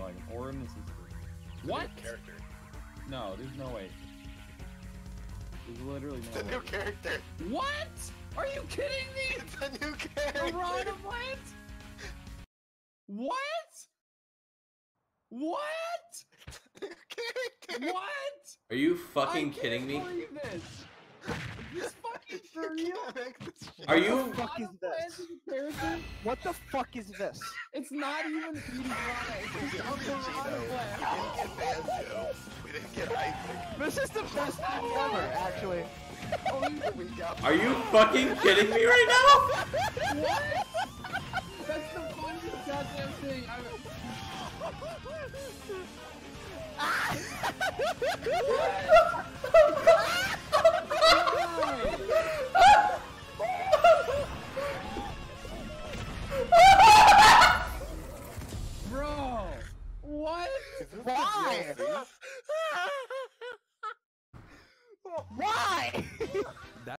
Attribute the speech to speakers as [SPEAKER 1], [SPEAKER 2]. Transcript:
[SPEAKER 1] bandwagon. Or in the sister.
[SPEAKER 2] What?
[SPEAKER 3] Character.
[SPEAKER 1] No, there's no way. There's literally no
[SPEAKER 3] It's a
[SPEAKER 1] way.
[SPEAKER 3] new character.
[SPEAKER 2] What? Are you kidding me?
[SPEAKER 3] It's a new character.
[SPEAKER 2] Piranha what? What? What?
[SPEAKER 3] Character.
[SPEAKER 2] What?
[SPEAKER 4] Are you fucking kidding me?
[SPEAKER 2] I can't believe this. This fucking for real?
[SPEAKER 4] Are you?
[SPEAKER 5] What the fuck is this?
[SPEAKER 2] Character?
[SPEAKER 5] What the fuck is this?
[SPEAKER 2] It's not even Piranha. It's just a Piranha Blast.
[SPEAKER 3] We didn't get Isaac.
[SPEAKER 5] This is the best thing ever, actually.
[SPEAKER 3] We got
[SPEAKER 4] Are you fucking kidding me right now?
[SPEAKER 2] What? That's the funniest goddamn thing I've ever. Bro, what?
[SPEAKER 5] Why? Why?